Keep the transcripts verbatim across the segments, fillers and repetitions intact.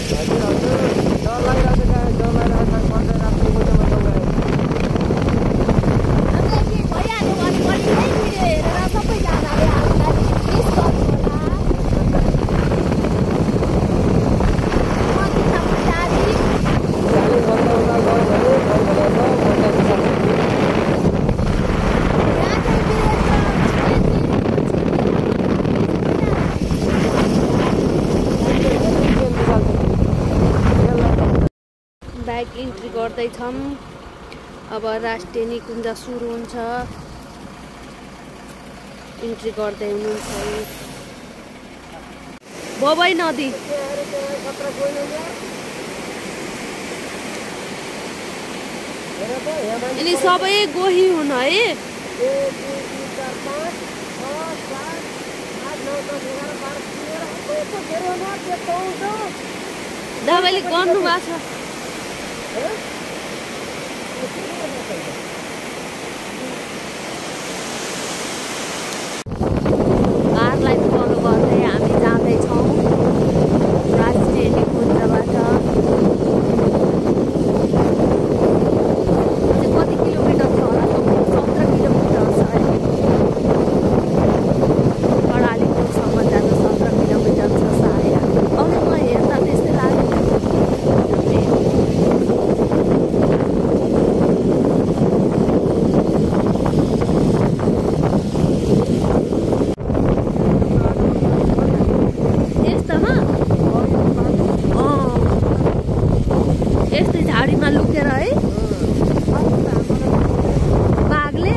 Bike entry गर्दैछौँ। अब राष्ट्रिय निकुञ्ज सुरु हुन्छ। इन्ट्री गर्दै हुनुहुन्छ बबाई नदी। अनि सबै गोही हुन है। दबाईले गर्नु भएको छ। कारलाई फलो गर्दै हामी जाँदैछौँ राष्ट्रिय निकुञ्जबाट। कति किलोमिटर छ होला? सत्र किलोमिटर छ है। कर्णालीपुरसम्म जाँदा सत्र किलोमिटर छ सायद। अघि म हेर्दा त्यस्तै लाग्यो। यस्तै झाडीमा लुकेर है बाघले।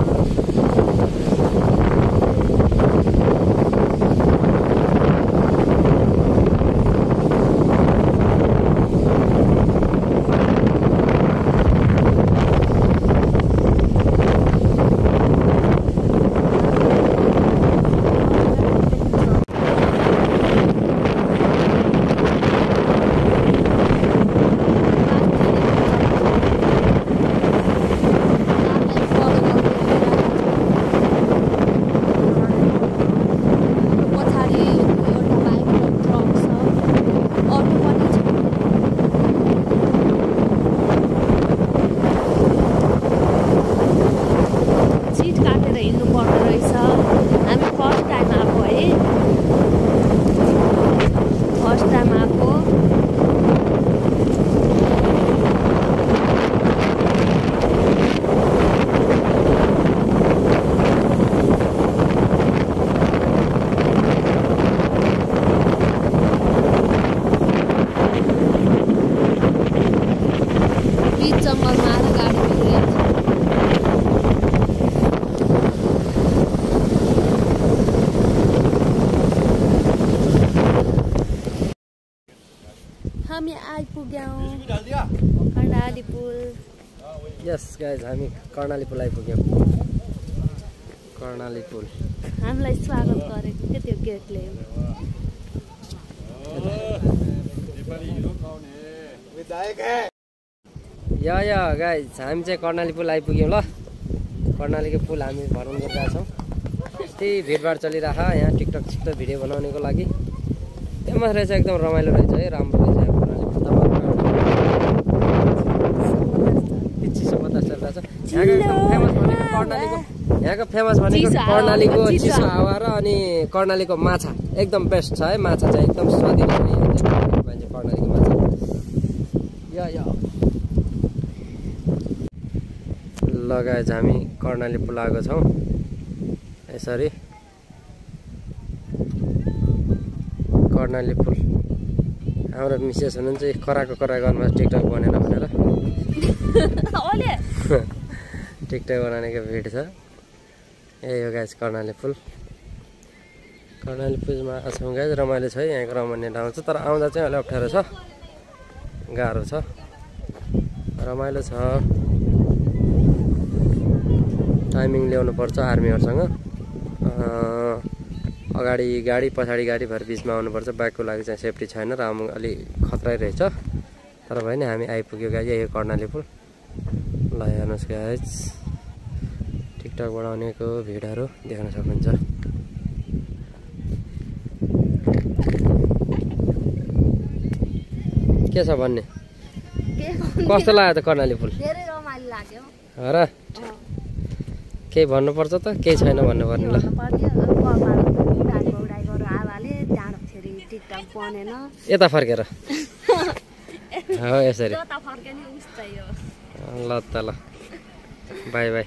हामी आइपुग्यौँ कर्णाली पुल। यस गाइज हामी कर्णाली पुल आइपुग्यौँ। कर्णाली पुल हामीलाई स्वागत गरेको के त्यो गेटले। या या गाइज हामी चाहिँ कर्णाली पुल आइपुग्यौँ ल। कर्णालीको पुल हामी भ्रमण गरिरहेका छौँ। त्यही भिडभाड चलिरहेछ यहाँ टिकटक छिटो भिडियो बनाउनेको लागि। फेमस रहेछ, एकदम रमाइलो रहेछ है, राम्रो रहेछ। यहाँको फेमस भनेको कर्णालीको चिसो हावा र अनि कर्णालीको माछा एकदम बेस्ट छ है। माछा चाहिँ एकदम स्वादिलो मान्छे कर्णालीको माछा। या या लगाएछ हामी कर्णाली पुल आएको छौँ यसरी। कर्णाली पुल हाम्रो मिसेस हुनुहुन्छ कराको करा गर्नु टिकटक बनेर भनेर टिकटक बनानेको भिड छ। यही हो गाइस कर्णाली पुल। कर्णाली पुलमा छौँ गाइस, रमाइलो छ है। यहाँको रमाइने ठाउँ छ, तर आउँदा चाहिँ अलि अप्ठ्यारो छ, गाह्रो छ। रमाइलो छ। टाइमिङ ल्याउनु पर्छ आर्मीहरूसँग। अगाडि गाडी पछाडि गाडी भएर बिचमा आउनुपर्छ। बाइकको लागि चाहिँ सेफ्टी छैन र आउनु अलि खतरै रहेछ। तर भयो नि हामी आइपुग्यो गाइस। यही हो कर्णाली पुल। ल हेर्नुहोस् गाइस, टिकटक बनाउनेको भिडहरू देख्न सक्नुहुन्छ। के छ भन्ने के कस्तो लाग्यो त कर्णाली पुल धेरै रमाइलो लाग्यो हो र केही भन्नुपर्छ त केही छैन भन्नु पर्ने ल उडाइ उडाइ गरेर आवाले जाँदाखेरि टिकटक बनेन यता फर्केर हो यसरी जता फर्के नि उस्तै हो ल त ल बाई बाई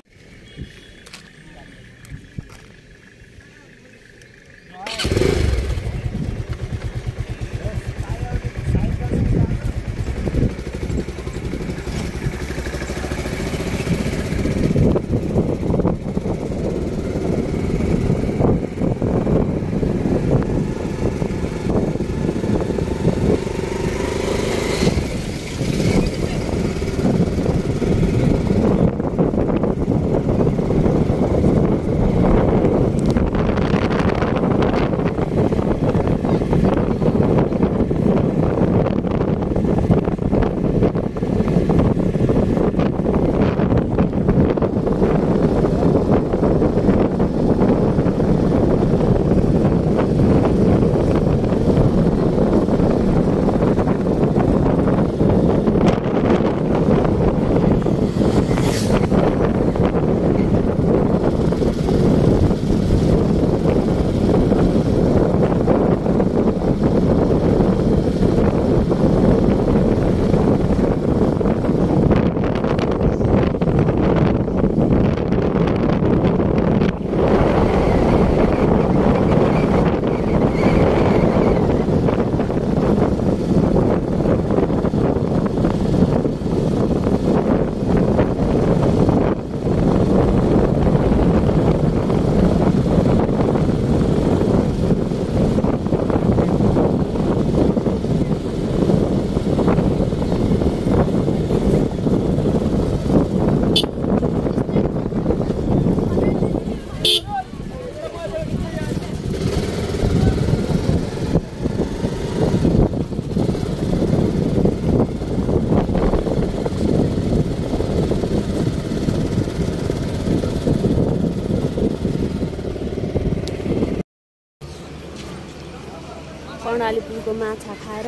कर्णाली पुलको माछा खाएर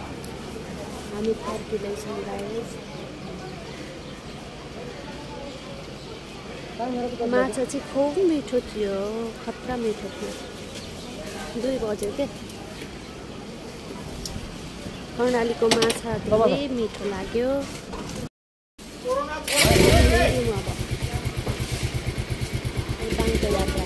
हामी फर्किँदैछौँ गाइस माछा चाहिँ खुब मिठो थियो खतरा मिठो थियो दुई बज्यो के कर्णालीको माछा धेरै मिठो लाग्यो यात्रा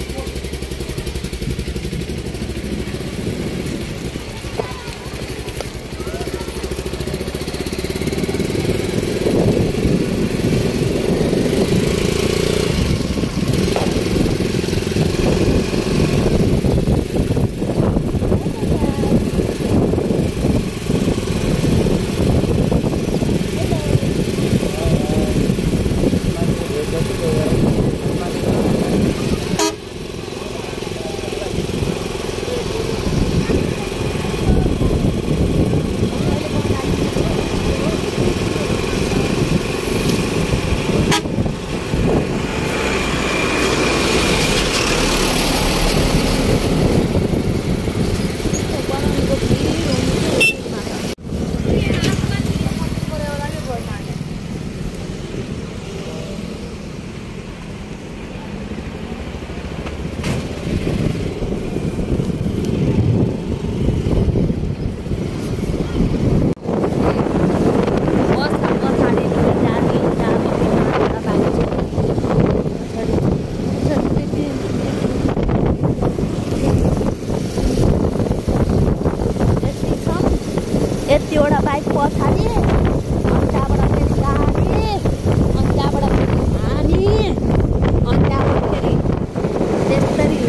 यतिवटा बाइक पछाडि अनि त्यहाँबाट फेरि गाडी अनि त्यहाँबाट फेरि हामी अनि त्यहाँबाट फेरि त्यसरी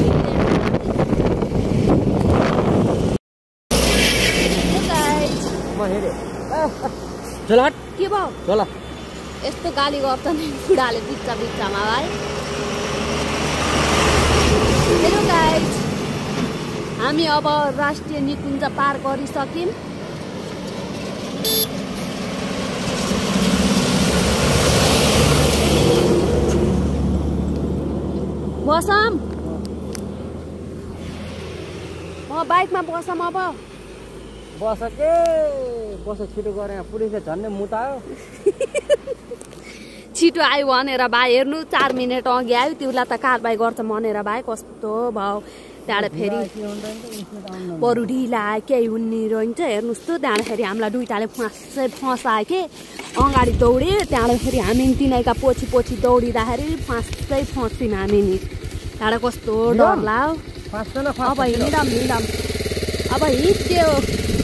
के भयो यस्तो गाली गर्छ नि बुढाले बिच्चा बिच्चामा भाइ हेलो गाइज हामी अब राष्ट्रिय निकुञ्ज पार गरिसक्यौँ बसम म बाइकमा बसम अब बस के बस छिटो गरे पुलिसले झन्डै मुतायो छिटो आयो भनेर भाइ हेर्नु चार मिनट अघि आयो तिउला त कारबाही गर्छ भनेर भाइ कस्तो भयो त्यहाँबाट फेरि बरु ढिला केही हुने रहन्छ हेर्नुहोस् त त्यहाँबाट फेरि हामीलाई दुइटाले फाँसै फसायो के अगाडि दौडे त्यहाँबाट फेरि हामी तिनैका पछि पछि दौडिँदाखेरि फाँसै फस्यौँ हामी नि त्यहाँबाट कस्तो डर लाग्यो अब हिँडम हिँडम अब हिँड्यो